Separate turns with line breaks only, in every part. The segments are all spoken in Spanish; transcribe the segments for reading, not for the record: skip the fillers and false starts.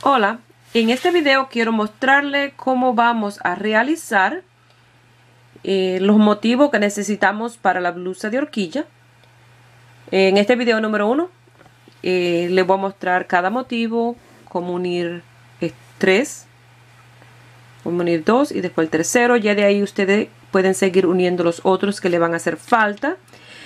Hola, en este video quiero mostrarle cómo vamos a realizar los motivos que necesitamos para la blusa de horquilla. En este video número 1 les voy a mostrar cada motivo, cómo unir 3, cómo unir 2 y después el tercero. Ya de ahí ustedes pueden seguir uniendo los otros que le van a hacer falta.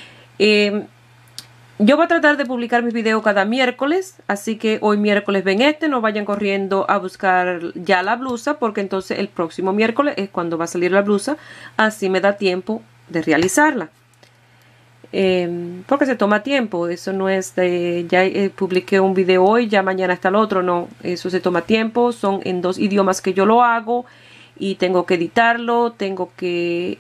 Yo voy a tratar de publicar mis videos cada miércoles, así que hoy miércoles ven no vayan corriendo a buscar ya la blusa, porque entonces el próximo miércoles es cuando va a salir la blusa, así me da tiempo de realizarla. Porque se toma tiempo, eso no es de ya publiqué un video hoy, ya mañana está el otro, no, eso se toma tiempo, son en 2 idiomas que yo lo hago y tengo que editarlo, tengo que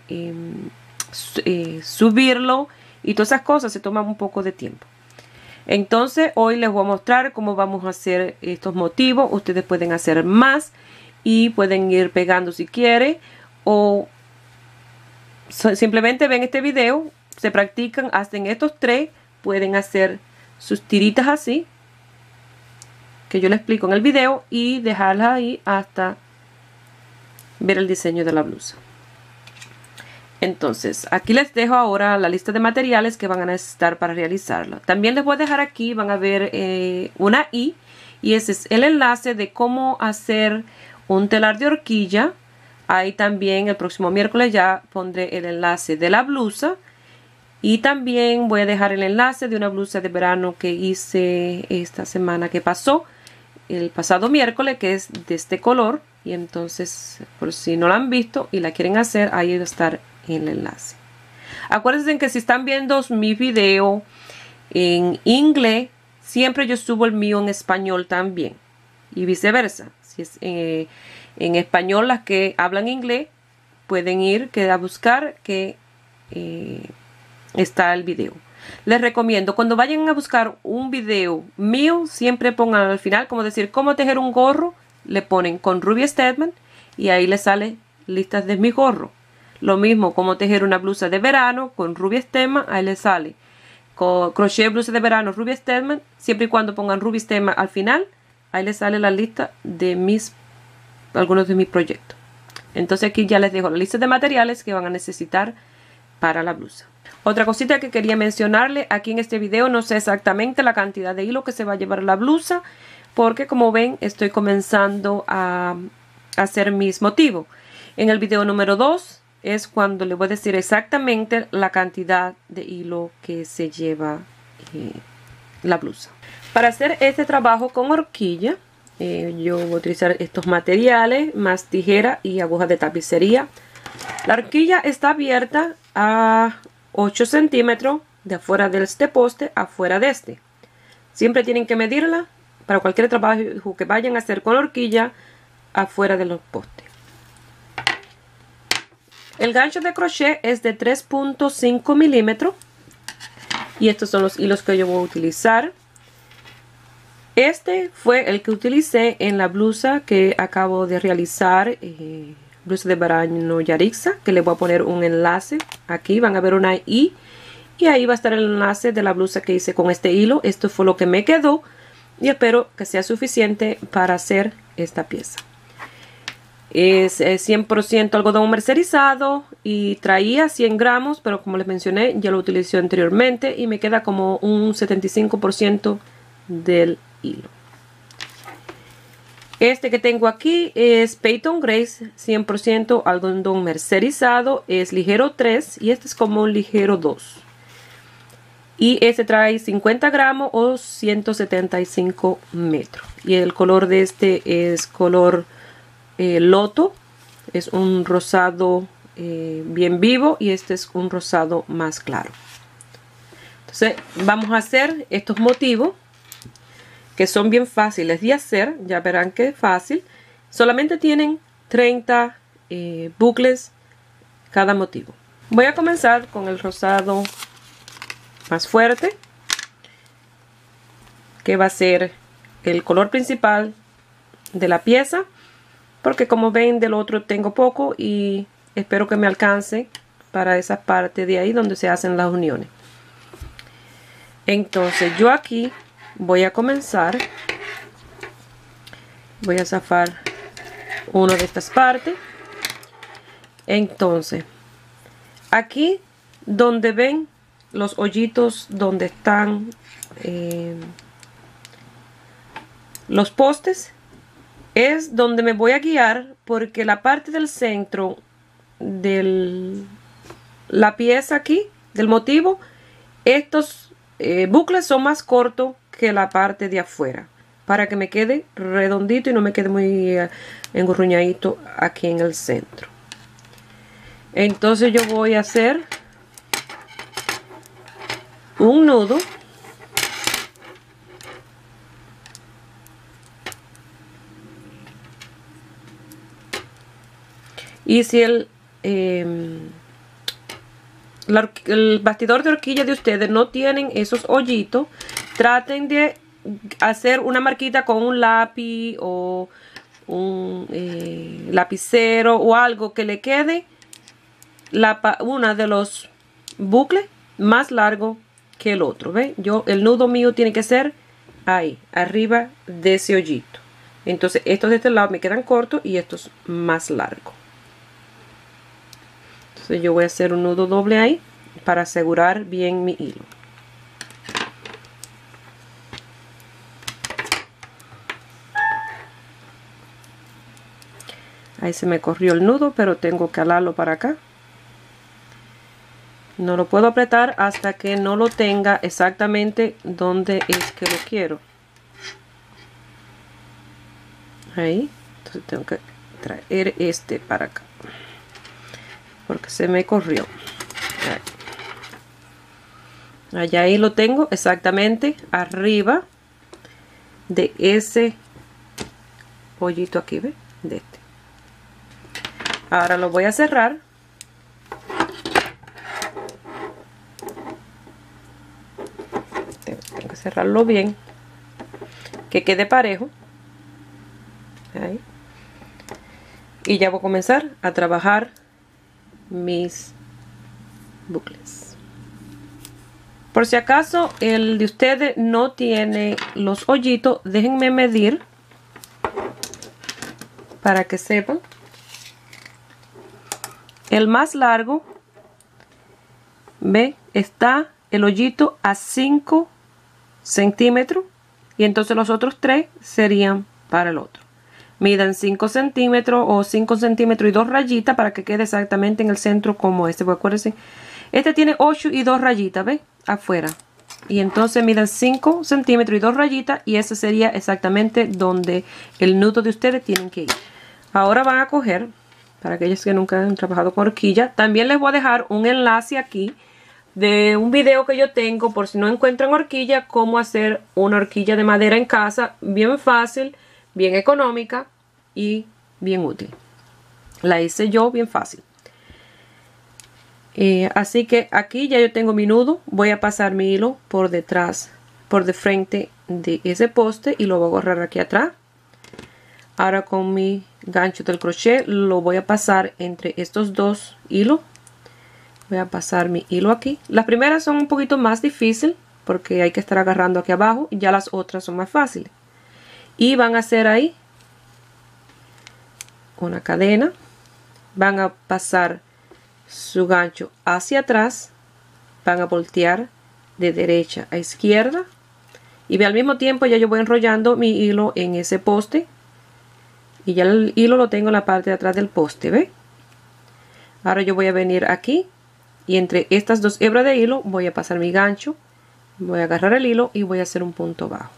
subirlo. Y todas esas cosas se toman un poco de tiempo. Entonces hoy les voy a mostrar cómo vamos a hacer estos motivos. Ustedes pueden hacer más y pueden ir pegando si quieren. O simplemente ven este video, se practican, hacen estos 3. Pueden hacer sus tiritas así, que yo les explico en el video, y dejarlas ahí hasta ver el diseño de la blusa. Entonces, aquí les dejo ahora la lista de materiales que van a necesitar para realizarlo. También les voy a dejar aquí, van a ver una I, y ese es el enlace de cómo hacer un telar de horquilla. Ahí también el próximo miércoles ya pondré el enlace de la blusa. Y también voy a dejar el enlace de una blusa de verano que hice esta semana que pasó, el pasado miércoles, que es de este color. Y entonces, por si no la han visto y la quieren hacer, ahí va a estar el enlace. Acuérdense que si están viendo mi video en inglés, siempre yo subo el mío en español también, y viceversa. Si es en español, las que hablan inglés pueden ir a buscar que está el video. Les recomiendo, cuando vayan a buscar un video mío, siempre pongan al final, como decir, cómo tejer un gorro, le ponen con Ruby Stedman y ahí les sale listas de mi gorro. Lo mismo, como tejer una blusa de verano con Ruby Stedman, ahí les sale con crochet blusa de verano Ruby Stedman, siempre y cuando pongan Ruby Stedman al final, ahí les sale la lista de algunos de mis proyectos. Entonces aquí ya les dejo la lista de materiales que van a necesitar para la blusa. Otra cosita que quería mencionarle, aquí en este video no sé exactamente la cantidad de hilo que se va a llevar la blusa, porque como ven estoy comenzando a hacer mis motivos. En el video número 2 es cuando les voy a decir exactamente la cantidad de hilo que se lleva la blusa. Para hacer este trabajo con horquilla, yo voy a utilizar estos materiales, más tijera y aguja de tapicería. La horquilla está abierta a 8 centímetros de afuera de este poste, afuera de este. Siempre tienen que medirla para cualquier trabajo que vayan a hacer con horquilla afuera de los postes. El gancho de crochet es de 3.5 milímetros y estos son los hilos que yo voy a utilizar. Este fue el que utilicé en la blusa que acabo de realizar, blusa de verano Yarixa, que les voy a poner un enlace. Aquí van a ver una I y ahí va a estar el enlace de la blusa que hice con este hilo. Esto fue lo que me quedó y espero que sea suficiente para hacer esta pieza. Es 100% algodón mercerizado y traía 100 gramos, pero como les mencioné ya lo utilicé anteriormente y me queda como un 75% del hilo. Este que tengo aquí es Peyton Grace 100% algodón mercerizado, es ligero 3 y este es como un ligero 2. Y este trae 50 gramos o 175 metros. Y el color de este es color loto. Es un rosado bien vivo y este es un rosado más claro. Entonces vamos a hacer estos motivos que son bien fáciles de hacer. Ya verán que es fácil. Solamente tienen 30 bucles cada motivo. Voy a comenzar con el rosado más fuerte, que va a ser el color principal de la pieza, porque como ven del otro tengo poco y espero que me alcance para esa parte de ahí donde se hacen las uniones. Entonces yo aquí voy a comenzar Voy a zafar una de estas partes. Entonces, aquí donde ven los hoyitos donde están los postes, es donde me voy a guiar, porque la parte del centro de la pieza aquí, del motivo, estos bucles son más cortos que la parte de afuera, para que me quede redondito y no me quede muy engurruñadito aquí en el centro. Entonces yo voy a hacer un nudo y si el bastidor de horquilla de ustedes no tienen esos hoyitos, traten de hacer una marquita con un lápiz o un lapicero o algo que le quede una de los bucles más largo que el otro. ¿Ve? El nudo mío tiene que ser ahí, arriba de ese hoyito. Entonces estos de este lado me quedan cortos y estos más largos. Entonces yo voy a hacer un nudo doble ahí para asegurar bien mi hilo. Ahí se me corrió el nudo, pero tengo que alarlo para acá. No lo puedo apretar hasta que no lo tenga exactamente donde es que lo quiero. Ahí. Entonces tengo que traer este para acá, porque se me corrió. Allá ahí lo tengo exactamente arriba de ese hoyito aquí, ¿ve? De este. Ahora lo voy a cerrar. Tengo que cerrarlo bien, que quede parejo. Ahí. Y ya voy a comenzar a trabajar mis bucles. Por si acaso el de ustedes no tiene los hoyitos, déjenme medir para que sepan. El más largo, ve, está el hoyito a 5 centímetros y entonces los otros 3 serían para el otro. Midan 5 centímetros o 5 centímetros y 2 rayitas para que quede exactamente en el centro como este. Pues acuérdense, este tiene 8 y 2 rayitas, ¿ve? Afuera. Y entonces midan 5 centímetros y 2 rayitas y ese sería exactamente donde el nudo de ustedes tienen que ir. Ahora van a coger, para aquellos que nunca han trabajado con horquilla, también les voy a dejar un enlace aquí de un video que yo tengo por si no encuentran horquilla, cómo hacer una horquilla de madera en casa, bien fácil, bien económica y bien útil. La hice yo bien fácil. Así que aquí ya yo tengo mi nudo. Voy a pasar mi hilo por detrás, por de frente de ese poste y lo voy a agarrar aquí atrás. Ahora con mi gancho del crochet lo voy a pasar entre estos dos hilos. Voy a pasar mi hilo aquí. Las primeras son un poquito más difíciles porque hay que estar agarrando aquí abajo. Ya las otras son más fáciles. Y van a hacer ahí una cadena. Van a pasar su gancho hacia atrás, van a voltear de derecha a izquierda y al mismo tiempo ya yo voy enrollando mi hilo en ese poste y ya el hilo lo tengo en la parte de atrás del poste, ¿ve? Ahora yo voy a venir aquí y entre estas dos hebras de hilo voy a pasar mi gancho, voy a agarrar el hilo y voy a hacer un punto bajo.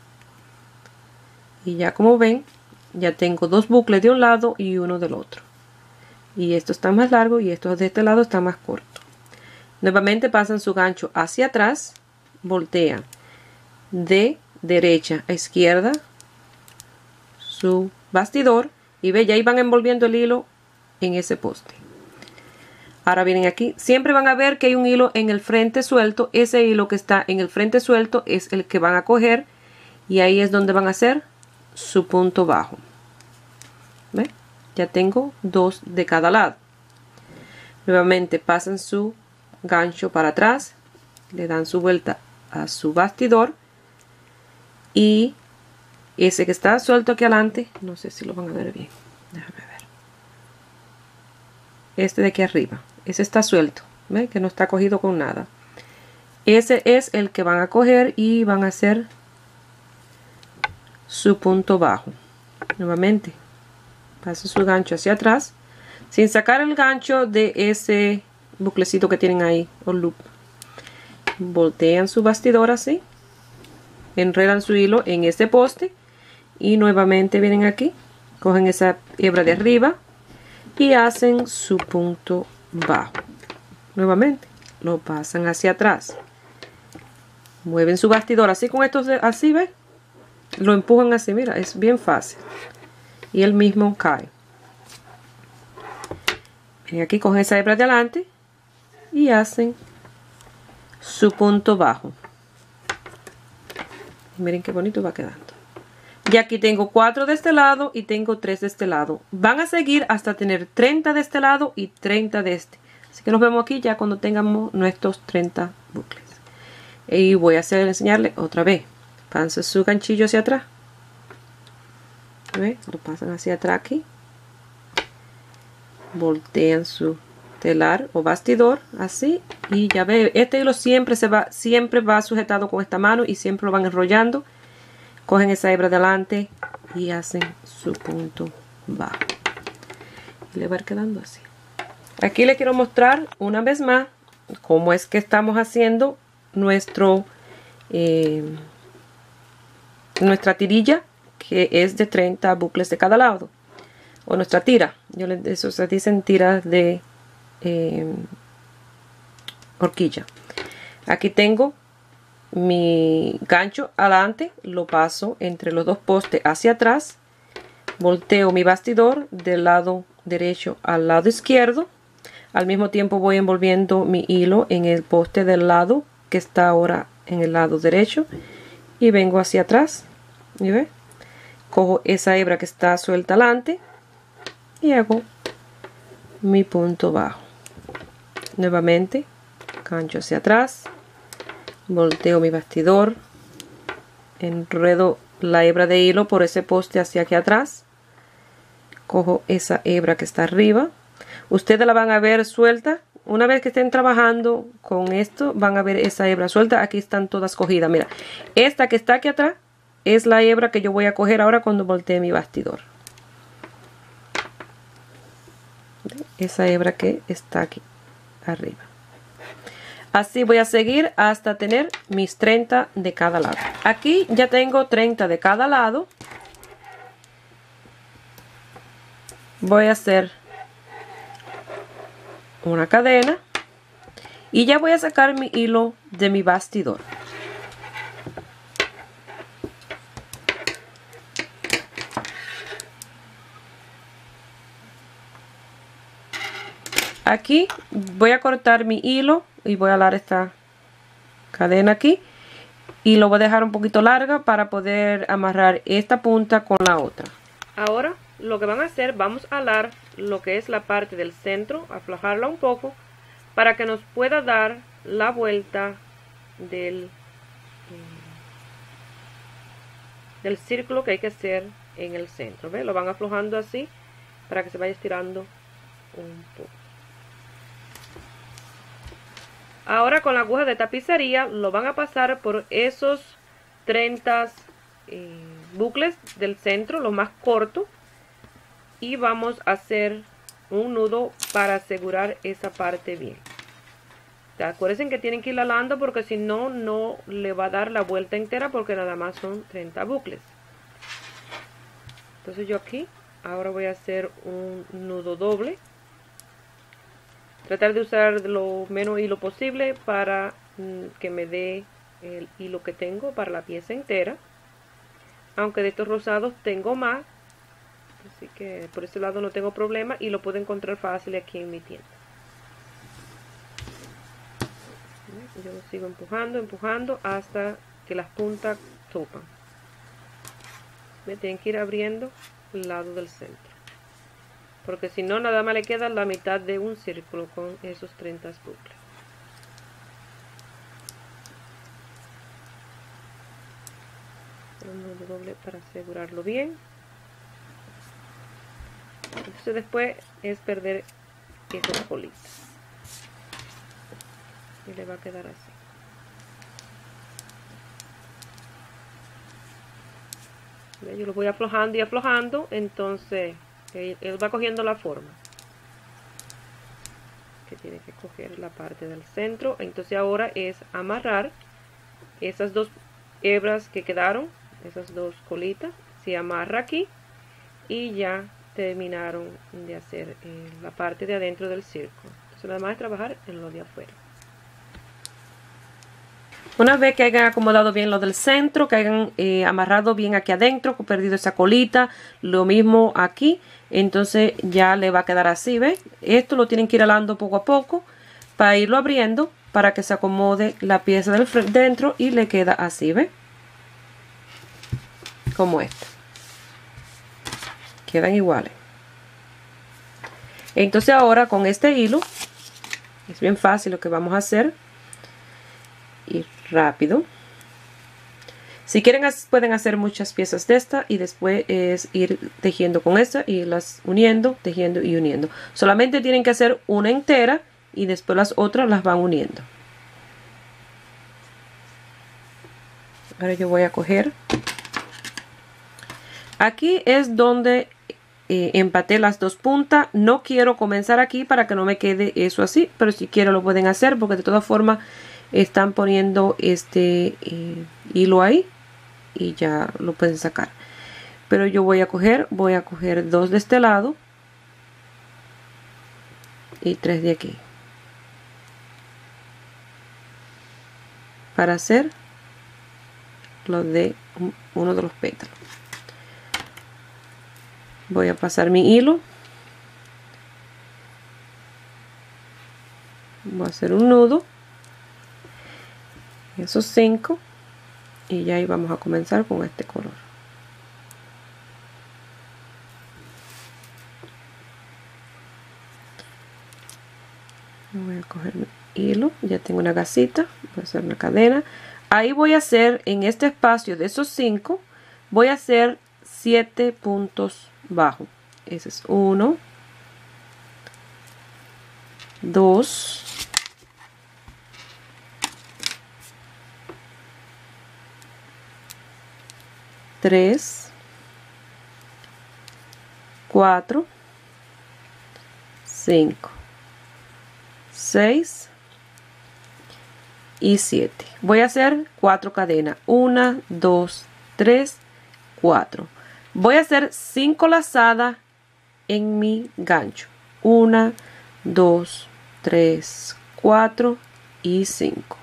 Y ya como ven, ya tengo dos bucles de un lado y uno del otro. Y esto está más largo y estos de este lado están más cortos. Nuevamente pasan su gancho hacia atrás, voltean de derecha a izquierda su bastidor y ve, ya ahí van envolviendo el hilo en ese poste. Ahora vienen aquí, siempre van a ver que hay un hilo en el frente suelto. Ese hilo que está en el frente suelto es el que van a coger y ahí es donde van a hacer su punto bajo. ¿Ve? Ya tengo dos de cada lado. Nuevamente pasan su gancho para atrás, le dan su vuelta a su bastidor y ese que está suelto aquí adelante, no sé si lo van a ver bien, déjame ver, este de aquí arriba, ese está suelto, ¿ven? Que no está cogido con nada. Ese es el que van a coger y van a hacer su punto bajo. Nuevamente pasen su gancho hacia atrás sin sacar el gancho de ese buclecito que tienen ahí o loop. Voltean su bastidor así, enredan su hilo en este poste y nuevamente vienen aquí, cogen esa hebra de arriba y hacen su punto bajo. Nuevamente lo pasan hacia atrás, mueven su bastidor así con estos, así, ¿ves? Lo empujan así, mira, es bien fácil y él mismo cae. Y aquí cogen esa hebra de adelante y hacen su punto bajo. Miren qué bonito va quedando. Y aquí tengo 4 de este lado y tengo 3 de este lado. Van a seguir hasta tener 30 de este lado y 30 de este. Así que nos vemos aquí ya cuando tengamos nuestros 30 bucles. Y voy a enseñarle otra vez. Pasan su ganchillo hacia atrás. ¿Ve? Lo pasan hacia atrás aquí. Voltean su telar o bastidor así y ya ve, este hilo siempre va sujetado con esta mano y siempre lo van enrollando. Cogen esa hebra de adelante y hacen su punto bajo y le va a ir quedando así. Aquí le quiero mostrar una vez más cómo es que estamos haciendo nuestra tirilla, que es de 30 bucles de cada lado, o nuestra tira. Eso se dicen tiras de horquilla. Aquí tengo mi gancho adelante, lo paso entre los dos postes hacia atrás, volteo mi bastidor del lado derecho al lado izquierdo, al mismo tiempo voy envolviendo mi hilo en el poste del lado que está ahora en el lado derecho y vengo hacia atrás y ve, cojo esa hebra que está suelta adelante y hago mi punto bajo. Nuevamente gancho hacia atrás, volteo mi bastidor, enredo la hebra de hilo por ese poste hacia aquí atrás, cojo esa hebra que está arriba. Ustedes la van a ver suelta. Una vez que estén trabajando con esto, van a ver esa hebra suelta. Aquí están todas cogidas. Mira, esta que está aquí atrás es la hebra que yo voy a coger ahora cuando voltee mi bastidor. Esa hebra que está aquí arriba. Así voy a seguir hasta tener mis 30 de cada lado. Aquí ya tengo 30 de cada lado. Voy a hacer una cadena y ya voy a sacar mi hilo de mi bastidor. Aquí voy a cortar mi hilo y voy a dar esta cadena aquí y lo voy a dejar un poquito larga para poder amarrar esta punta con la otra. Ahora lo que van a hacer, vamos a alar lo que es la parte del centro, aflojarla un poco para que nos pueda dar la vuelta del círculo que hay que hacer en el centro. ¿Ve? Lo van aflojando así para que se vaya estirando un poco. Ahora con la aguja de tapicería lo van a pasar por esos 30 bucles del centro, los más cortos, y vamos a hacer un nudo para asegurar esa parte bien. Acuérdense que tienen que ir alando porque si no, no le va a dar la vuelta entera porque nada más son 30 bucles. Entonces yo aquí ahora voy a hacer un nudo doble. Tratar de usar lo menos hilo posible para que me dé el hilo que tengo para la pieza entera. Aunque de estos rosados tengo más, así que por ese lado no tengo problema y lo puedo encontrar fácil aquí en mi tienda. Yo lo sigo empujando hasta que las puntas topan. Me tienen que ir abriendo el lado del centro, porque si no nada más le queda la mitad de un círculo con esos 30 bucles. un nudo doble para asegurarlo bien. Entonces después es perder esas colitas y le va a quedar así. Yo lo voy aflojando y aflojando, entonces él va cogiendo la forma que tiene que coger, la parte del centro. Entonces ahora es amarrar esas dos hebras que quedaron, esas dos colitas, se amarra aquí y ya terminaron de hacer la parte de adentro del círculo. Entonces nada más es trabajar en lo de afuera. Una vez que hayan acomodado bien lo del centro, que hayan amarrado bien aquí adentro, que perdido esa colita, lo mismo aquí, entonces ya le va a quedar así, ¿ves? Esto lo tienen que ir alando poco a poco para irlo abriendo, para que se acomode la pieza del dentro y le queda así, ¿ves? Como esto. Quedan iguales. Entonces ahora con este hilo, es bien fácil lo que vamos a hacer. Y rápido. Si quieren pueden hacer muchas piezas de esta y después es ir tejiendo con esta y las uniendo, tejiendo y uniendo. Solamente tienen que hacer una entera y después las otras las van uniendo. Ahora yo voy a coger. Aquí es donde empaté las dos puntas. No quiero comenzar aquí para que no me quede eso así, pero si quieren lo pueden hacer porque de todas formas están poniendo este hilo ahí y ya lo pueden sacar. Pero yo voy a coger dos de este lado y tres de aquí para hacer lo de uno de los pétalos. Voy a pasar mi hilo, voy a hacer un nudo, esos 5, y ya ahí vamos a comenzar con este color. Voy a coger mi hilo, ya tengo una gasita, voy a hacer una cadena. Ahí voy a hacer, en este espacio de esos 5, voy a hacer 7 puntos bajos. Ese es 1, 2, 3, 4, 5, 6 y 7. Voy a hacer 4 cadenas. 1, 2, 3, 4. Voy a hacer 5 lazadas en mi gancho. 1, 2, 3, 4 y 5.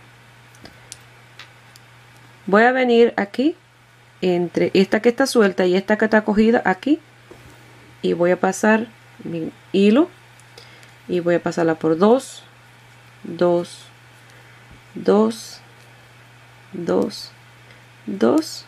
Voy a venir aquí entre esta que está suelta y esta que está cogida aquí y voy a pasar mi hilo y voy a pasarla por 2, 2, 2, 2, 2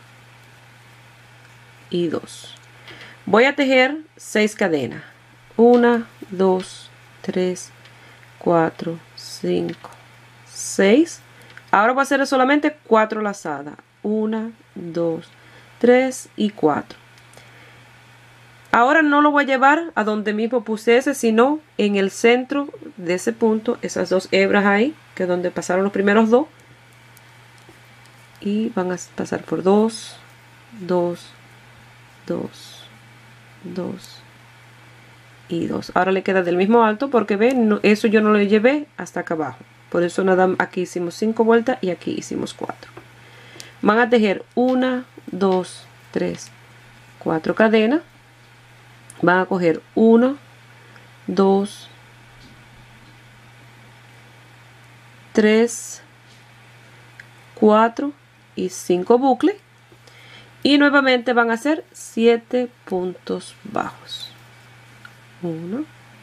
y 2. Voy a tejer 6 cadenas. 1, 2, 3, 4, 5, 6. Ahora voy a hacer solamente 4 lazadas. 1, 2, 3 y 4. Ahora no lo voy a llevar a donde mismo puse ese, sino en el centro de ese punto, esas dos hebras ahí, que es donde pasaron los primeros 2. Y van a pasar por 2, 2, 2, 2 y 2. Ahora le queda del mismo alto porque ven, no, eso yo no lo llevé hasta acá abajo. Por eso nada, aquí hicimos 5 vueltas y aquí hicimos 4. Van a tejer 1, 2, 3, 4 cadenas. Van a coger 1, 2, 3, 4 y 5 bucles. Y nuevamente van a hacer 7 puntos bajos. 1,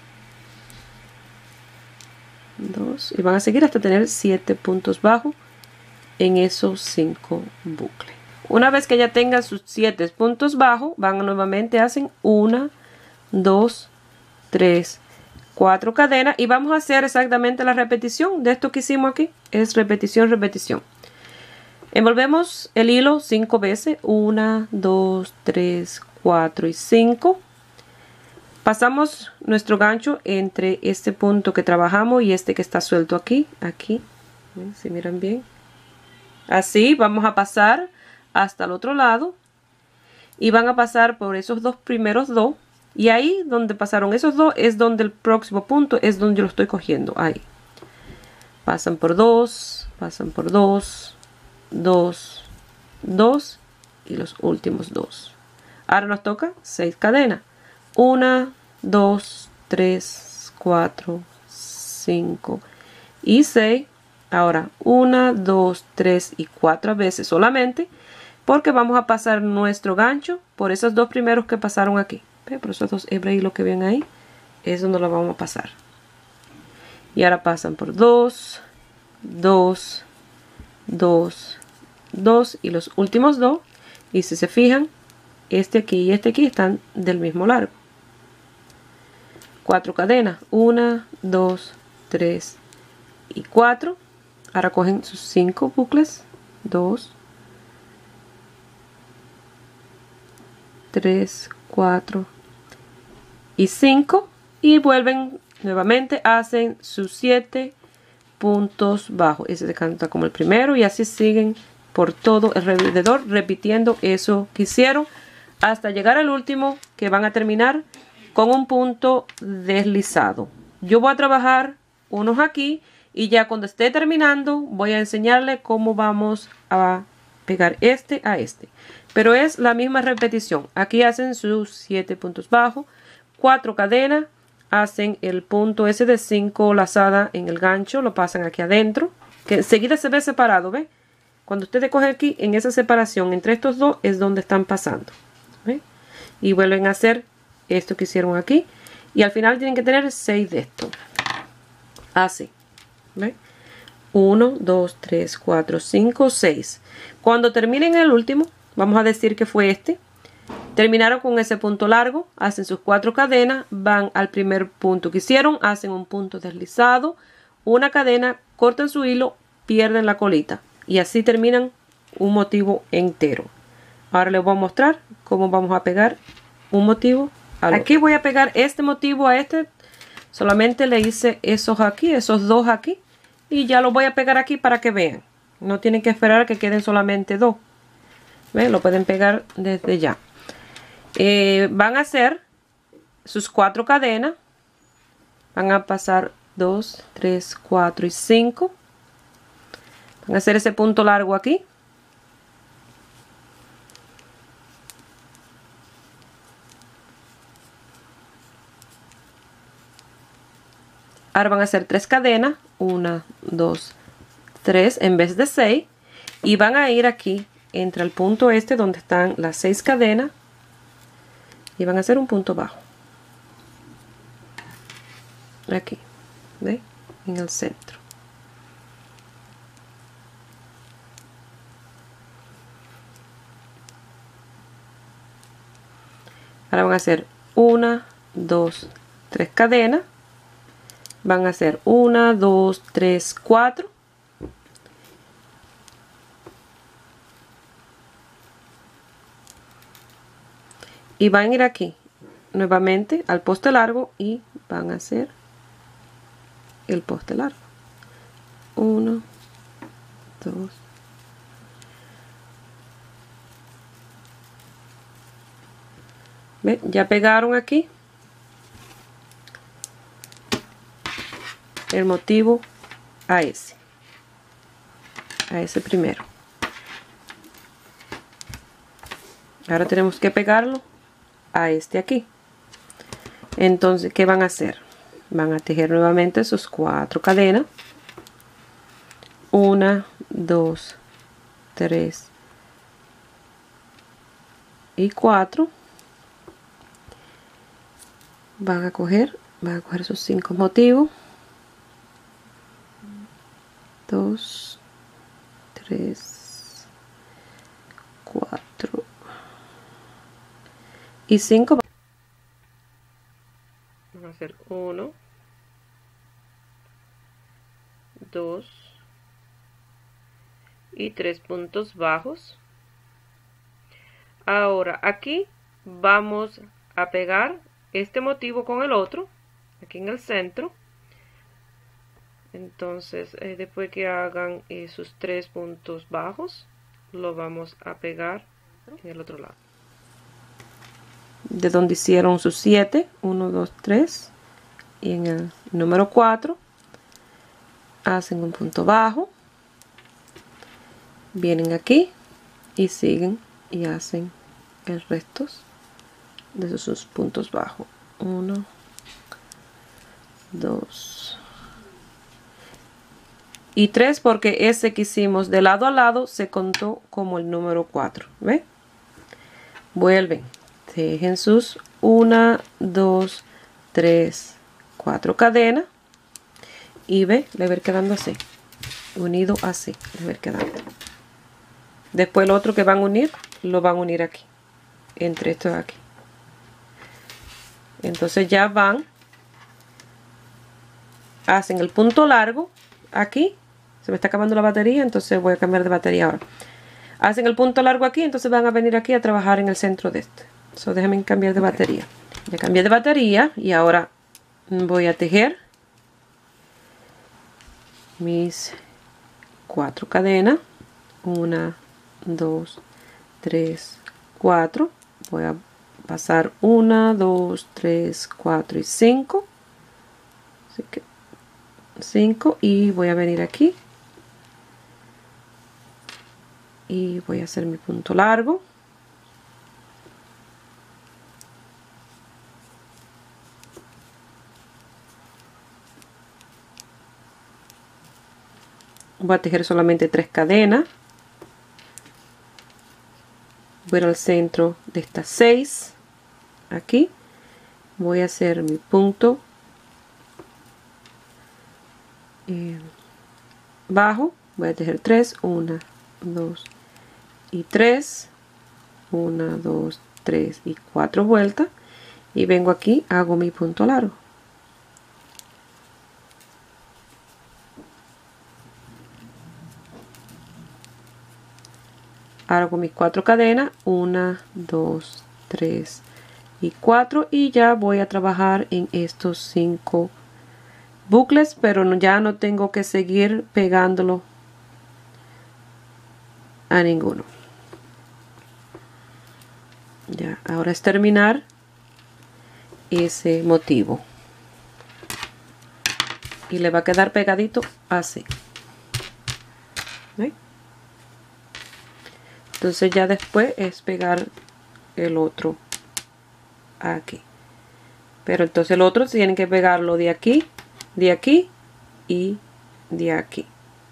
2 y van a seguir hasta tener 7 puntos bajos en esos 5 bucles. Una vez que ya tengan sus 7 puntos bajos, van nuevamente, hacen 1, 2, 3, 4 cadenas y vamos a hacer exactamente la repetición de esto que hicimos aquí. Es repetición, repetición. Envolvemos el hilo 5 veces, 1, 2, 3, 4 y 5. Pasamos nuestro gancho entre este punto que trabajamos y este que está suelto aquí, si miran bien. Así vamos a pasar hasta el otro lado y van a pasar por esos dos primeros dos, y ahí donde pasaron esos dos es donde el próximo punto es donde yo lo estoy cogiendo. Ahí pasan por dos, pasan por dos, dos, dos y los últimos dos. Ahora nos toca 6 cadenas. 1, 2, 3, 4, 5 y 6. Ahora 1, 2, 3 y 4 veces solamente, porque vamos a pasar nuestro gancho por esos dos primeros que pasaron aquí. Por esos dos hebras y lo que ven ahí es donde lo vamos a pasar. Y ahora pasan por 2, 2, 2, 2 y los últimos dos. Y si se fijan, este aquí y este aquí están del mismo largo. 4 cadenas, 1, 2, 3 y 4. Ahora cogen sus 5 bucles, 2, 3, 4 y 5, y vuelven nuevamente, hacen sus 7 puntos bajos. Ese se canta como el primero, y así siguen por todo alrededor, repitiendo eso que hicieron hasta llegar al último, que van a terminar con un punto deslizado. Yo voy a trabajar unos aquí y ya cuando esté terminando voy a enseñarle cómo vamos a pegar este a este, pero es la misma repetición. Aquí hacen sus 7 puntos bajos, 4 cadenas, hacen el punto ese de 5 lazadas en el gancho, lo pasan aquí adentro, que enseguida se ve separado, ¿ve? Cuando ustedes cogen aquí, en esa separación entre estos dos es donde están pasando, ¿ve? Y vuelven a hacer esto que hicieron aquí, y al final tienen que tener 6 de estos, así, ¿ve? 1, 2, 3, 4, 5, 6. Cuando terminen el último, vamos a decir que fue este, terminaron con ese punto largo, hacen sus 4 cadenas, van al primer punto que hicieron, hacen un punto deslizado, una cadena, cortan su hilo, pierden la colita, y así terminan un motivo entero. Ahora les voy a mostrar cómo vamos a pegar un motivo al otro. Aquí voy a pegar este motivo a este, solamente le hice esos aquí, esos dos aquí, y ya los voy a pegar aquí para que vean. No tienen que esperar a que queden solamente dos. ¿Ven? Lo pueden pegar desde ya. Van a hacer sus 4 cadenas. Van a pasar 2, 3, 4 y 5. Van a hacer ese punto largo aquí. Ahora van a hacer 3 cadenas. 1, 2, 3 en vez de 6. Y van a ir aquí entre el punto este donde están las 6 cadenas. Y van a hacer un punto bajo. Aquí. ¿Ve? En el centro. Ahora van a hacer 1, 2, 3 cadenas. Van a hacer 1, 2, 3, 4. Y van a ir aquí nuevamente al poste largo y van a hacer el poste largo. 1, 2. ¿Ven? Ya pegaron aquí el motivo a ese primero. Ahora tenemos que pegarlo a este aquí. Entonces, ¿qué van a hacer? Van a tejer nuevamente sus 4 cadenas. 1, 2, 3 y 4. Van a coger sus 5 motivos. 2, 3, 4 y 5. Vamos a hacer 1, 2 y 3 puntos bajos. Ahora aquí vamos a pegar este motivo con el otro, aquí en el centro. Entonces después que hagan sus 3 puntos bajos, lo vamos a pegar en el otro lado. De donde hicieron sus 7, 1, 2, 3, y en el número 4 hacen un punto bajo, vienen aquí y siguen y hacen el resto de sus puntos bajos. 1, 2 y 3, porque ese que hicimos de lado a lado se contó como el número 4. ¿Ve? Vuelven, tejen sus 1, 2, 3, 4 cadenas y ve, le va a ir quedando así, unido así, le va a ir quedando. Después el otro que van a unir, lo van a unir aquí, entre estos de aquí. Entonces ya van, hacen el punto largo aquí. Se me está acabando la batería, entonces voy a cambiar de batería ahora. Hacen el punto largo aquí, entonces van a venir aquí a trabajar en el centro de este. Déjenme cambiar de batería. Ya cambié de batería y ahora voy a tejer mis 4 cadenas. 1, 2, 3, 4. Voy a pasar 1, 2, 3, 4 y 5. Así que 5, y voy a venir aquí y voy a hacer mi punto largo. Voy a tejer solamente 3 cadenas. Voy a ir al centro de estas 6 aquí, voy a hacer mi punto bajo, voy a tejer 3, 1, 2 y 3, 1, 2, 3 y 4 vueltas, y vengo aquí, hago mi punto largo. Hago mis 4 cadenas, 1, 2, 3 y 4, y ya voy a trabajar en estos 5 bucles, pero ya no tengo que seguir pegándolo a ninguno. Ya, ahora es terminar ese motivo y le va a quedar pegadito así. ¿Ve? Entonces ya después es pegar el otro aquí, pero entonces el otro tienen que pegarlo de aquí y de aquí.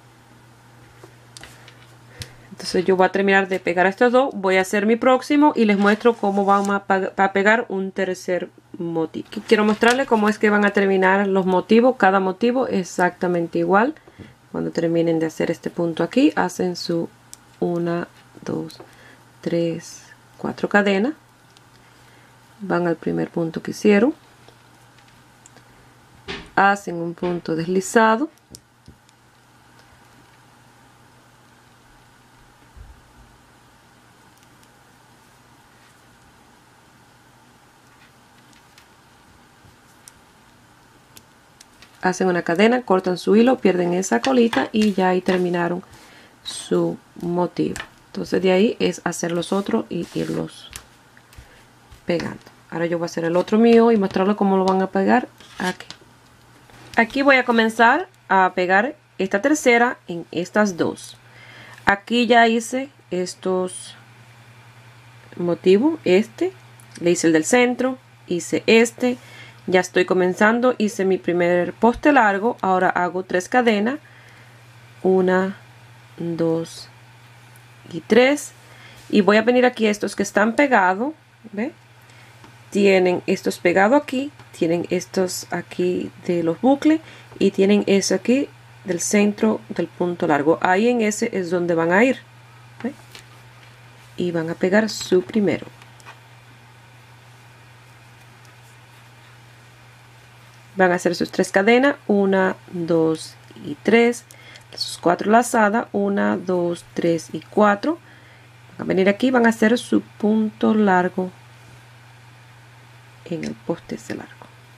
Entonces yo voy a terminar de pegar estos dos, voy a hacer mi próximo y les muestro cómo vamos a pegar un tercer motivo. Quiero mostrarles cómo es que van a terminar los motivos, cada motivo exactamente igual. Cuando terminen de hacer este punto aquí, hacen su 1, 2, 3, 4 cadenas, van al primer punto que hicieron, hacen un punto deslizado, hacen una cadena, cortan su hilo, pierden esa colita y ya ahí terminaron su motivo. Entonces de ahí es hacer los otros y irlos pegando. Ahora yo voy a hacer el otro mío y mostrarles cómo lo van a pegar aquí. Aquí voy a comenzar a pegar esta tercera en estas dos. Aquí ya hice estos motivos, le hice el del centro, hice este, ya estoy comenzando, hice mi primer poste largo. Ahora hago 3 cadenas, 1, 2 y 3, y voy a venir aquí a estos que están pegados, ¿ve? Tienen estos pegados aquí, tienen estos aquí de los bucles y tienen eso aquí del centro del punto largo. Ahí en ese es donde van a ir, ¿ve? Y van a pegar su primero. Van a hacer sus 3 cadenas, 1, 2 y 3. sus 4 lazadas, 1, 2, 3 y 4. Van a venir aquí, van a hacer su punto largo en el poste ese largo.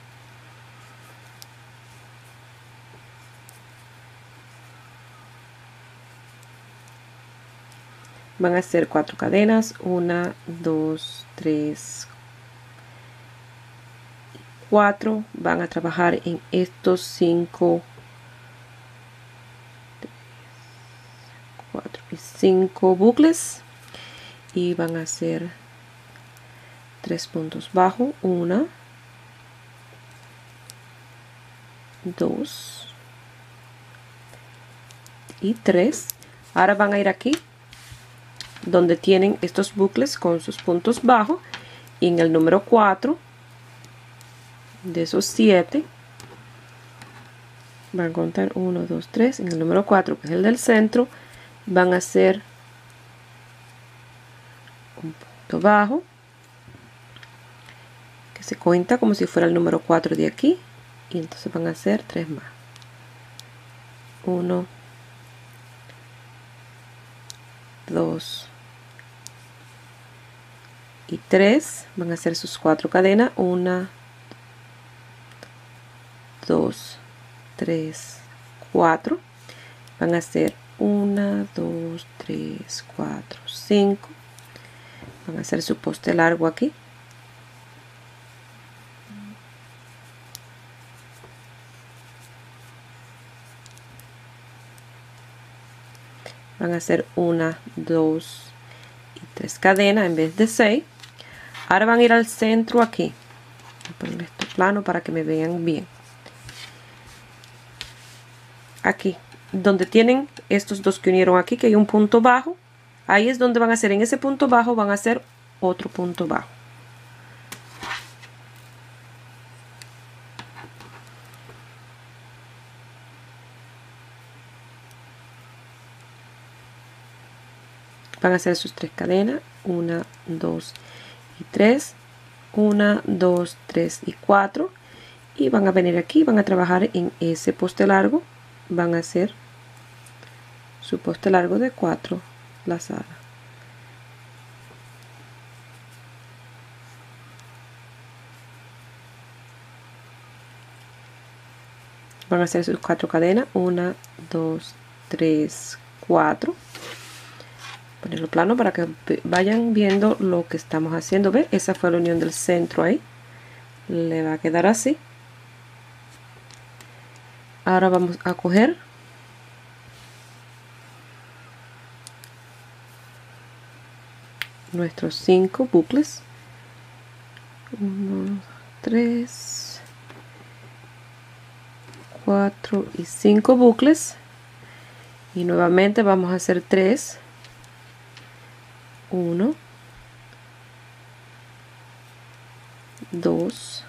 Van a hacer 4 cadenas, 1, 2, 3, 4. Van a trabajar en estos 5, 4 y 5 bucles y van a hacer 3 puntos bajos, 1, 2 y 3. Ahora van a ir aquí donde tienen estos bucles con sus puntos bajos y en el número 4 de esos 7 van a contar 1, 2, 3. En el número 4, que es el del centro, van a hacer un punto bajo que se cuenta como si fuera el número 4 de aquí, y entonces van a hacer 3 más. 1, 2 y 3. Van a hacer sus 4 cadenas, 1, 2, 3, 4. Van a hacer 1, 2, 3, 4, 5. Van a hacer su poste largo aquí. Van a hacer 1, 2 y 3 cadenas en vez de 6. Ahora van a ir al centro aquí. Voy a poner esto plano para que me vean bien. Aquí, donde tienen estos dos que unieron aquí, que hay un punto bajo, ahí es donde van a hacer, en ese punto bajo van a hacer otro punto bajo. Van a hacer sus 3 cadenas, 1, 2 y 3, 1, 2, 3 y 4, y van a venir aquí, van a trabajar en ese poste largo, van a hacer su poste largo de 4 lazadas. Van a hacer sus 4 cadenas, 1, 2, 3, 4. Ponerlo plano para que vayan viendo lo que estamos haciendo. ¿Ve? Esa fue la unión del centro ahí. Le va a quedar así. Ahora vamos a coger nuestros 5 bucles. 1, 3, 4 y 5 bucles. Y nuevamente vamos a hacer 3. 1, 2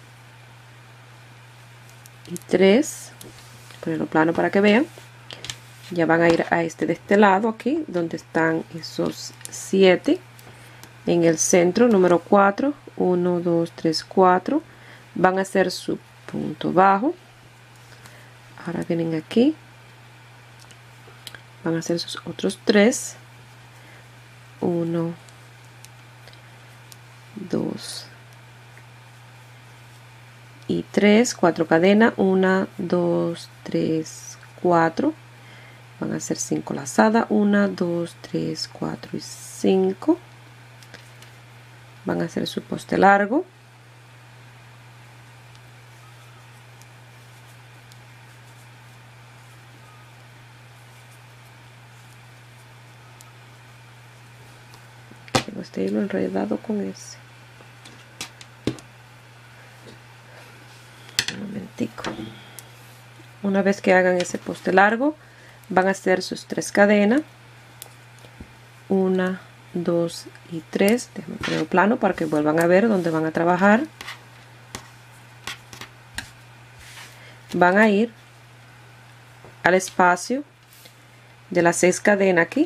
y 3. Ponerlo plano para que vean. Ya van a ir a este de este lado aquí, donde están esos 7. En el centro, número 4. 1, 2, 3, 4. Van a hacer su punto bajo. Ahora vienen aquí. Van a hacer sus otros 3. 1, 2 y 3, 4 cadenas, 1, 2, 3, 4. Van a hacer 5 lazadas, 1, 2, 3, 4 y 5. Van a hacer su poste largo. Tengo este hilo enredado con ese. Un momentico. Una vez que hagan ese poste largo, van a hacer sus 3 cadenas. 1, 2 y 3. Déjenme ponerlo plano para que vuelvan a ver dónde van a trabajar. Van a ir al espacio de las 6 cadenas aquí.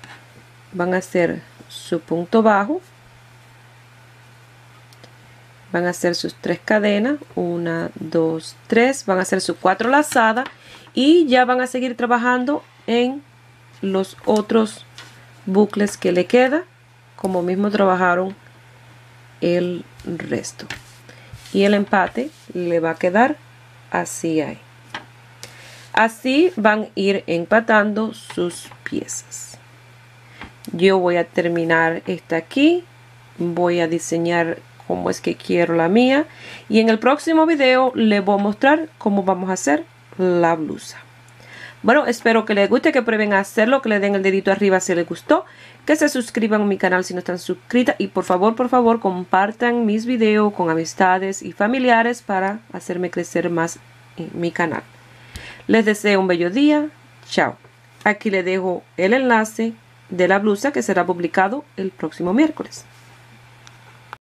Van a hacer su punto bajo. van a hacer sus 3 cadenas, 1, 2, 3, van a hacer sus 4 lazadas y ya van a seguir trabajando en los otros bucles que le queda, como mismo trabajaron el resto. Y el empate le va a quedar así ahí. Así van a ir empatando sus piezas. Yo voy a terminar esta aquí, voy a diseñar cómo es que quiero la mía y en el próximo video les voy a mostrar cómo vamos a hacer la blusa. Bueno, espero que les guste, que prueben a hacerlo, que le den el dedito arriba si les gustó, que se suscriban a mi canal si no están suscritas y por favor, compartan mis videos con amistades y familiares para hacerme crecer más en mi canal. Les deseo un bello día. Chao. Aquí les dejo el enlace de la blusa que será publicado el próximo miércoles.